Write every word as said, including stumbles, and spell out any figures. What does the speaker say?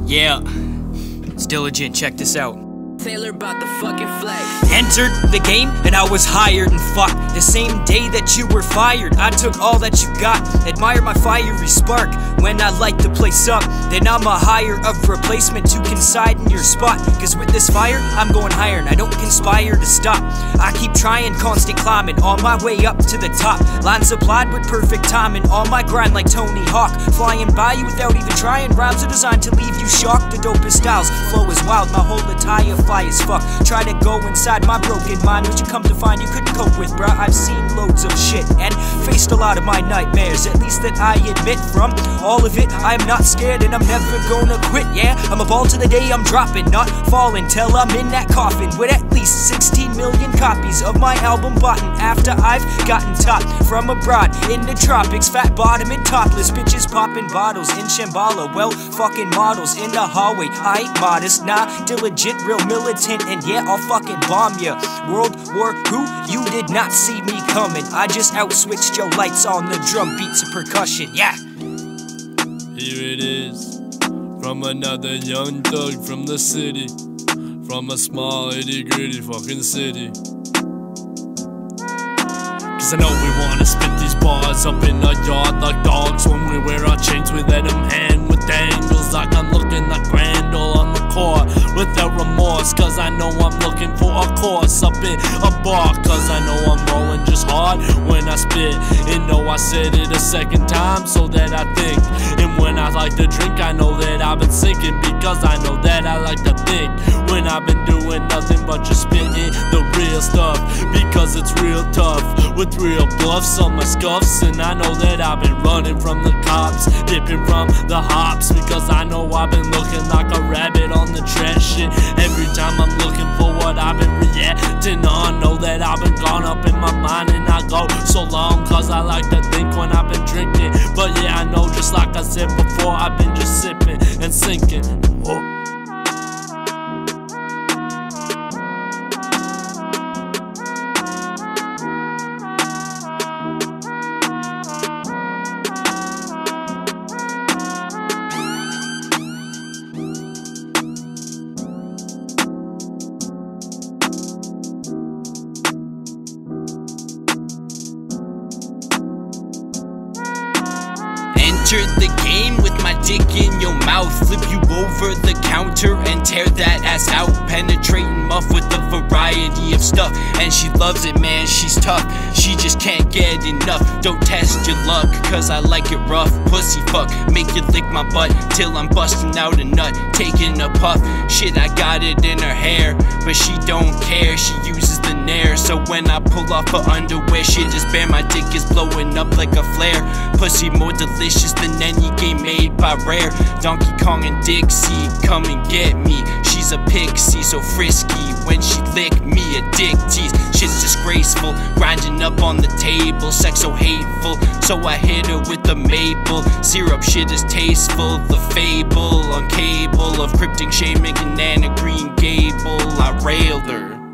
Yeah, it's Dillinger, check this out. Taylor about the fucking flag. Entered the game and I was hired and fuck. The same day that you were fired, I took all that you got. Admire my fiery spark when I light the place up. Then I'm a hire of replacement to coincide in your spot. Cause with this fire, I'm going higher and I don't conspire to stop. I keep trying, constant climbing, on my way up to the top. Lines applied with perfect timing, on my grind like Tony Hawk. Flying by you without even trying, rhymes are designed to leave you shocked. The dopest styles, flow is wild, my whole attire fly as fuck. Try to go inside my broken mind, which you come to find you couldn't cope with, bruh. I've seen loads of shit and faced a lot of my nightmares, at least that I admit. From all of it, I'm not scared and I'm never gonna quit. Yeah, I'm a ball to the day I'm dropping, not falling till I'm in that coffin with at least sixteen million copies of my album bought after I've gotten top from abroad in the tropics. Fat bottom and topless bitches popping bottles in Shambhala. Well, fucking models in the hallway. I ain't modest, nah, diligent, real militant, and yeah, I'll fucking bomb ya. World War Who? You did not see me coming. I just out-switched your lights on the drum beats and percussion, yeah. Here it is, from another young thug from the city, from a small itty-gritty fucking city. Cause I know we wanna spit these bars up in our yard like dogs when we wear our chains with them hand with dangles, like I'm looking like Crandall on the court without remorse. Cause I know I'm looking for a course up in a bar. Cause I know I'm rolling just hard when I spit. And know I said it a second time so that I think. And when I like to drink, I know that I've been sinking, because I know that I like to think. When I've been doing nothing but just spitting the real stuff, because it's real tough with real bluffs on my scuffs. And I know that I've been running from the cops, dipping from the hops, because I know I've been looking like a rabbit on the trash shit. Every time I'm looking for what I've been reacting on, know that I've been gone up in my mind and I go so long, cause I like to think when I've been drinking. But yeah, I know, just like I said before, I've been just sipping and sinking. Oh. Entered the game with my dick in your mouth, flip you over the counter and tear that ass out. Penetrating muff with a variety of stuff, and she loves it, man, she's tough. She just can't get enough. Don't test your luck, cause I like it rough. Pussy fuck, make you lick my butt till I'm busting out a nut, taking a puff. Shit, I got it in her hair, but she don't care. She uses the nair, so when I pull off her underwear, shit is bare. My dick is blowing up like a flare. Pussy more delicious than any game made by Rare. Donkey Kong and Dixie, come and get me. She's a pixie, so frisky when she lick me, a dick tease. Shit's disgraceful, grinding up on the table. Sex so hateful, so I hit her with the maple syrup. Shit is tasteful, the fable on cable of Kryptic shaming and Anna Green Gable. I railed her.